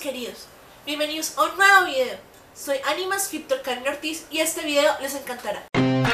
queridos, bienvenidos a un nuevo video. Soy Anima Scriptor Karen Ortiz y este video les encantará.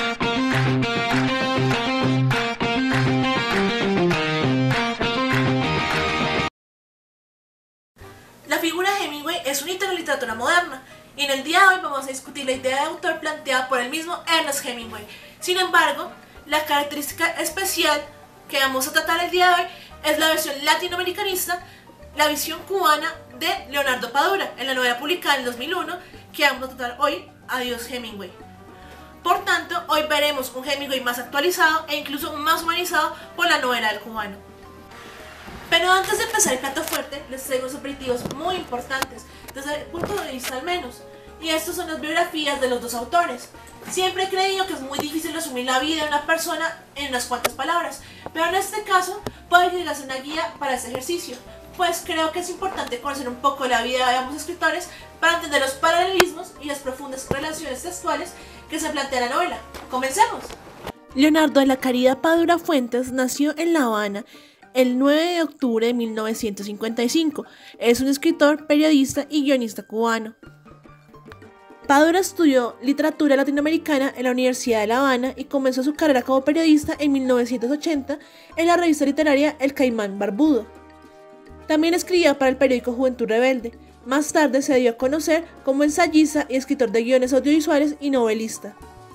La figura de Hemingway es un hito en la literatura moderna y en el día de hoy vamos a discutir la idea de autor planteada por el mismo Ernest Hemingway. Sin embargo, la característica especial que vamos a tratar el día de hoy es la versión latinoamericanista, la visión cubana de Leonardo Padura, en la novela publicada en 2001 que vamos a tratar hoy, Adiós Hemingway. Por tanto, hoy veremos un Hemingway más actualizado e incluso más humanizado por la novela del cubano. Pero antes de empezar el plato fuerte, les traigo unos aperitivos muy importantes, desde el punto de vista al menos, y estos son las biografías de los dos autores. Siempre he creído que es muy difícil resumir la vida de una persona en unas cuantas palabras, pero en este caso puede llegar a ser una guía para este ejercicio, pues creo que es importante conocer un poco la vida de ambos escritores para entender los paralelismos y las profundas relaciones textuales que se plantea en la novela. ¡Comencemos! Leonardo de la Caridad Padura Fuentes nació en La Habana el 9 de octubre de 1955. Es un escritor, periodista y guionista cubano. Padura estudió literatura latinoamericana en la Universidad de La Habana y comenzó su carrera como periodista en 1980 en la revista literaria El Caimán Barbudo. También escribía para el periódico Juventud Rebelde. Más tarde se dio a conocer como ensayista y escritor de guiones audiovisuales y novelista.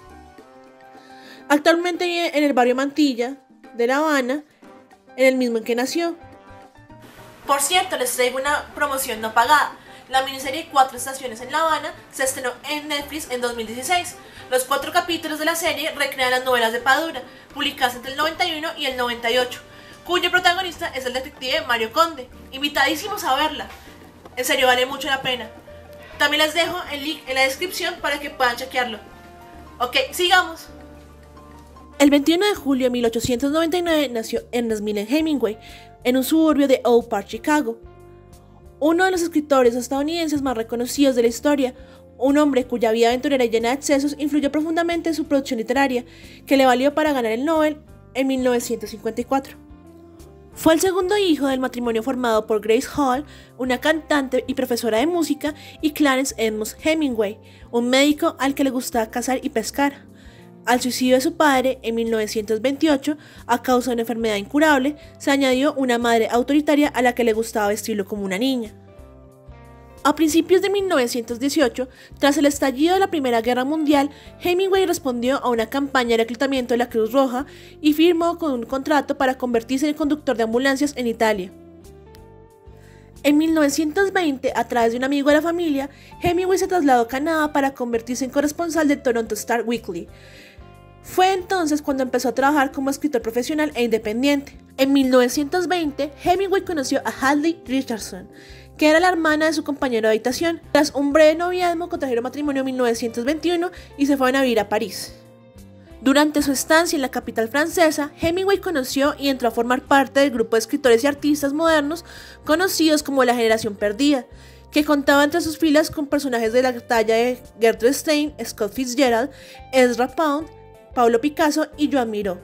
Actualmente vive en el barrio Mantilla de La Habana, en el mismo en que nació. Por cierto, les traigo una promoción no pagada. La miniserie 4 estaciones en La Habana se estrenó en Netflix en 2016. Los 4 capítulos de la serie recrean las novelas de Padura, publicadas entre el 91 y el 98, cuyo protagonista es el detective Mario Conde. Invitadísimos a verla. En serio, vale mucho la pena. También les dejo el link en la descripción para que puedan chequearlo. Ok, sigamos. El 21 de julio de 1899 nació Ernest Millen Hemingway en un suburbio de Oak Park, Chicago. Uno de los escritores estadounidenses más reconocidos de la historia, un hombre cuya vida aventurera y llena de excesos influyó profundamente en su producción literaria, que le valió para ganar el Nobel en 1954. Fue el segundo hijo del matrimonio formado por Grace Hall, una cantante y profesora de música, y Clarence Edmunds Hemingway, un médico al que le gustaba cazar y pescar. Al suicidio de su padre en 1928, a causa de una enfermedad incurable, se añadió una madre autoritaria a la que le gustaba vestirlo como una niña. A principios de 1918, tras el estallido de la Primera Guerra Mundial, Hemingway respondió a una campaña de reclutamiento de la Cruz Roja y firmó con un contrato para convertirse en conductor de ambulancias en Italia. En 1920, a través de un amigo de la familia, Hemingway se trasladó a Canadá para convertirse en corresponsal del Toronto Star Weekly. Fue entonces cuando empezó a trabajar como escritor profesional e independiente. En 1920, Hemingway conoció a Hadley Richardson, que era la hermana de su compañero de habitación. Tras un breve noviazgo, contrajeron matrimonio en 1921 y se fueron a vivir a París. Durante su estancia en la capital francesa, Hemingway conoció y entró a formar parte del grupo de escritores y artistas modernos conocidos como la Generación Perdida, que contaba entre sus filas con personajes de la talla de Gertrude Stein, Scott Fitzgerald, Ezra Pound, Pablo Picasso y Joan Miró.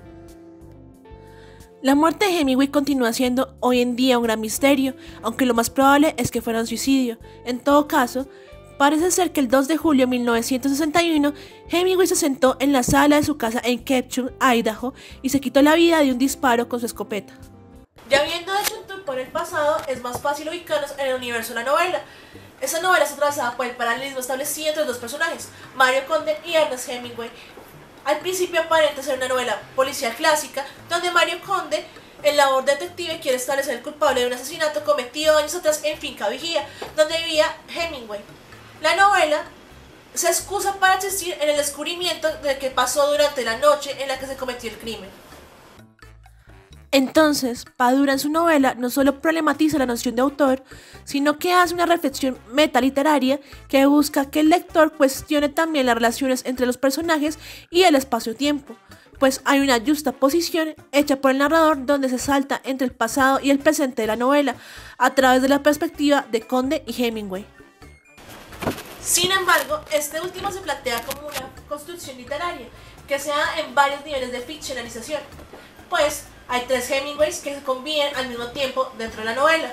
La muerte de Hemingway continúa siendo hoy en día un gran misterio, aunque lo más probable es que fuera un suicidio. En todo caso, parece ser que el 2 de julio de 1961, Hemingway se sentó en la sala de su casa en Ketchum, Idaho, y se quitó la vida de un disparo con su escopeta. Ya habiendo hecho un tour por el pasado, es más fácil ubicarnos en el universo de la novela. Esta novela se trazaba por el paralelismo establecido entre dos personajes, Mario Conde y Ernest Hemingway. Al principio aparenta ser una novela policial clásica, donde Mario Conde, en labor de detective, quiere establecer el culpable de un asesinato cometido años atrás en Finca Vigía, donde vivía Hemingway. La novela se excusa para existir en el descubrimiento de qué pasó durante la noche en la que se cometió el crimen. Entonces, Padura en su novela no solo problematiza la noción de autor, sino que hace una reflexión metaliteraria que busca que el lector cuestione también las relaciones entre los personajes y el espacio-tiempo, pues hay una justaposición hecha por el narrador donde se salta entre el pasado y el presente de la novela, a través de la perspectiva de Conde y Hemingway. Sin embargo, este último se plantea como una construcción literaria que se da en varios niveles de ficcionalización, pues hay 3 Hemingways que se conviven al mismo tiempo dentro de la novela.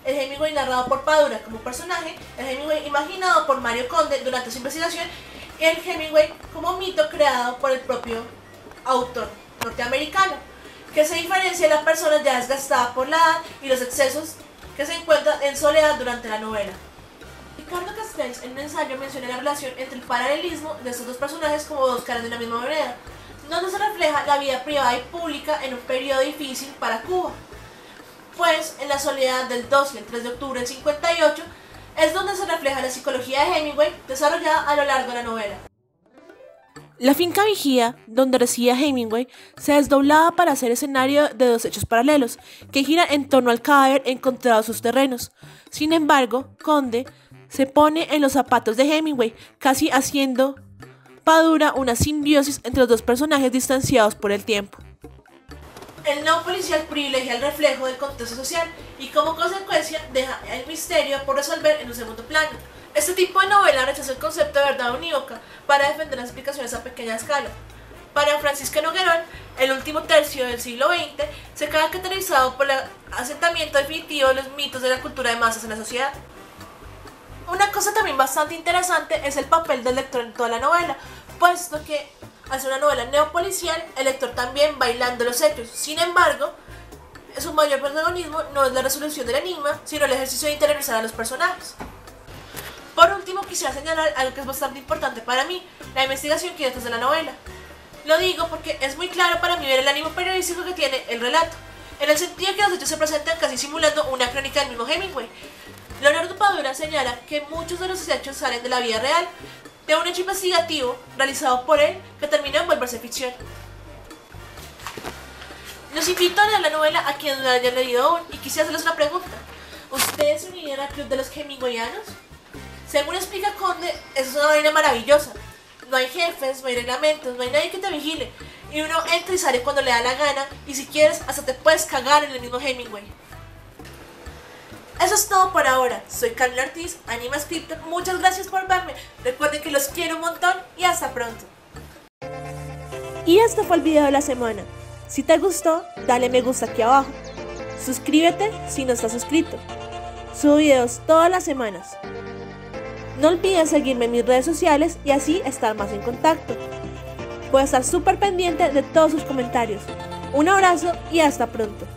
el Hemingway narrado por Padura como personaje, el Hemingway imaginado por Mario Conde durante su investigación y el Hemingway como mito creado por el propio autor norteamericano, que se diferencia de la persona ya desgastada por la edad y los excesos que se encuentran en soledad durante la novela. Ricardo Castells en un ensayo menciona la relación entre el paralelismo de estos dos personajes como dos caras de una misma moneda, donde se refleja la vida privada y pública en un periodo difícil para Cuba. Pues en la soledad del 2 y el 3 de octubre del 58 es donde se refleja la psicología de Hemingway desarrollada a lo largo de la novela. La finca Vigía, donde residía Hemingway, se desdoblaba para ser escenario de dos hechos paralelos, que giran en torno al cadáver encontrado en sus terrenos. Sin embargo, Conde se pone en los zapatos de Hemingway, casi haciendo Padura una simbiosis entre los dos personajes distanciados por el tiempo. El no policial privilegia el reflejo del contexto social y como consecuencia deja el misterio por resolver en un segundo plano. Este tipo de novela rechaza el concepto de verdad unívoca para defender las explicaciones a pequeña escala. Para Francisca Noguerón, el último tercio del siglo XX se caracterizado por el asentamiento definitivo de los mitos de la cultura de masas en la sociedad. Una cosa también bastante interesante es el papel del lector en toda la novela, puesto que al ser una novela neopolicial, el lector también va hilando los hechos. Sin embargo, su mayor protagonismo no es la resolución del enigma, sino el ejercicio de interiorizar a los personajes. Por último, quisiera señalar algo que es bastante importante para mí, la investigación que hay detrás de la novela. Lo digo porque es muy claro para mí ver el ánimo periodístico que tiene el relato, en el sentido que los hechos se presentan casi simulando una crónica del mismo Hemingway. Leonardo Padura señala que muchos de los hechos salen de la vida real, de un hecho investigativo realizado por él que terminó en volverse ficción. Los invito a leer la novela a quienes no la hayan leído aún y quisiera hacerles una pregunta. ¿Ustedes se unirían al club de los Hemingwayanos? Según explica Conde, eso es una vaina maravillosa. No hay jefes, no hay reglamentos, no hay nadie que te vigile. Y uno entra y sale cuando le da la gana y si quieres hasta te puedes cagar en el mismo Hemingway. Eso es todo por ahora. Soy Carla Ortiz, Anima Scriptor. Muchas gracias por verme. Recuerden que los quiero un montón y hasta pronto. Y este fue el video de la semana. Si te gustó, dale me gusta aquí abajo. Suscríbete si no estás suscrito. Subo videos todas las semanas. No olvides seguirme en mis redes sociales y así estar más en contacto. Puedo estar súper pendiente de todos sus comentarios. Un abrazo y hasta pronto.